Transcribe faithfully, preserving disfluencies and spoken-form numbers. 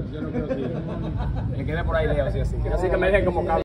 yo no creo que me quede por ahí lejos, así, así. Así que me dejen como cable.